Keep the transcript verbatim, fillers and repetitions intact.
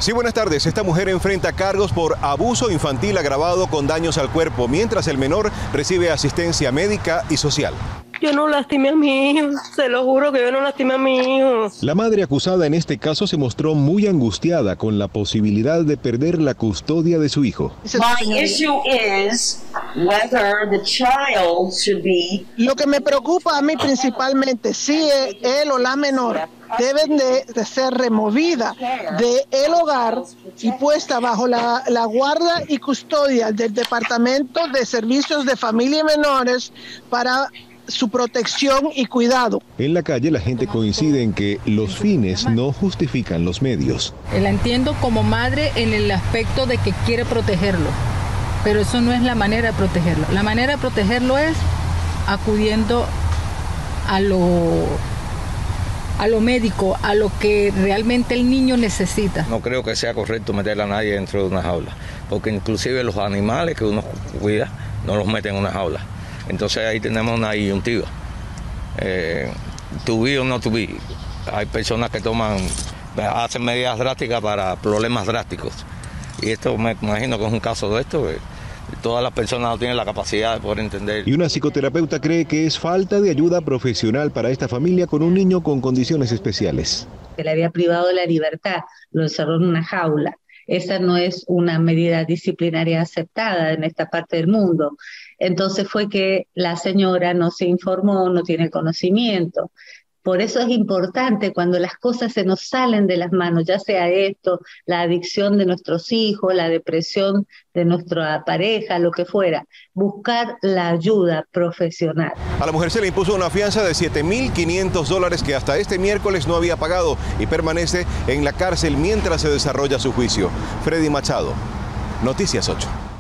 Sí, buenas tardes. Esta mujer enfrenta cargos por abuso infantil agravado con daños al cuerpo, mientras el menor recibe asistencia médica y social. Yo no lastimé a mi hijo, se lo juro que yo no lastimé a mi hijo. La madre acusada en este caso se mostró muy angustiada con la posibilidad de perder la custodia de su hijo. My issue is whether the child should be... Lo que me preocupa a mí principalmente, si él o la menor deben de, de ser removida del hogar y puesta bajo la, la guarda y custodia del Departamento de Servicios de Familia y Menores para su protección y cuidado. En la calle la gente coincide en que los fines no justifican los medios. La entiendo como madre en el aspecto de que quiere protegerlo, pero eso no es la manera de protegerlo. La manera de protegerlo es acudiendo a lo, a lo médico, a lo que realmente el niño necesita. No creo que sea correcto meter a nadie dentro de una jaula, porque inclusive los animales que uno cuida no los meten en una jaula. Entonces ahí tenemos una disyuntiva. Eh, to be o no to be. Hay personas que toman, hacen medidas drásticas para problemas drásticos. Y esto me imagino que es un caso de esto. Eh, todas las personas no tienen la capacidad de poder entender. Y una psicoterapeuta cree que es falta de ayuda profesional para esta familia con un niño con condiciones especiales. Que le había privado de la libertad, lo encerró en una jaula. Esa no es una medida disciplinaria aceptada en esta parte del mundo. Entonces fue que la señora no se informó, no tiene conocimiento. Por eso es importante cuando las cosas se nos salen de las manos, ya sea esto, la adicción de nuestros hijos, la depresión de nuestra pareja, lo que fuera, buscar la ayuda profesional. A la mujer se le impuso una fianza de siete mil quinientos dólares que hasta este miércoles no había pagado y permanece en la cárcel mientras se desarrolla su juicio. Freddy Machado, Noticias ocho.